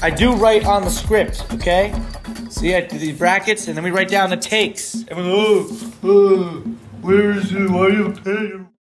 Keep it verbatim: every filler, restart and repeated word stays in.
I do write on the script, okay? See, I do these brackets, and then we write down the takes. Everyone, oh, oh, where is it? Why are you paying?